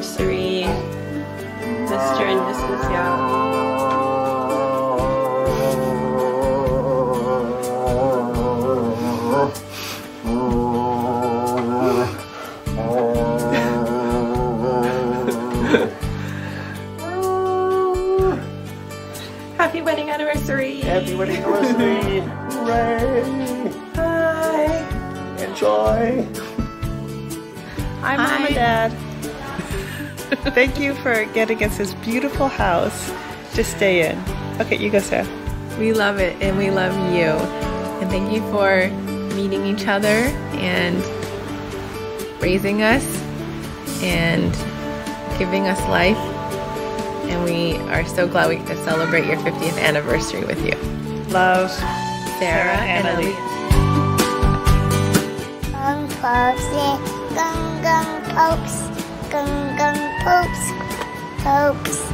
anniversary, Mr. and Mrs. Yao. Happy wedding anniversary! Happy wedding anniversary! Hooray! Hi! Enjoy! Hi, Mom and Dad. Thank you for getting us this beautiful house to stay in. Okay, you go, Sarah. We love it and we love you. And thank you for meeting each other and raising us and giving us life. And we are so glad we get to celebrate your 50th anniversary with you. Love, Sarah and Elise. Gung gung popes, gung gung popes, popes.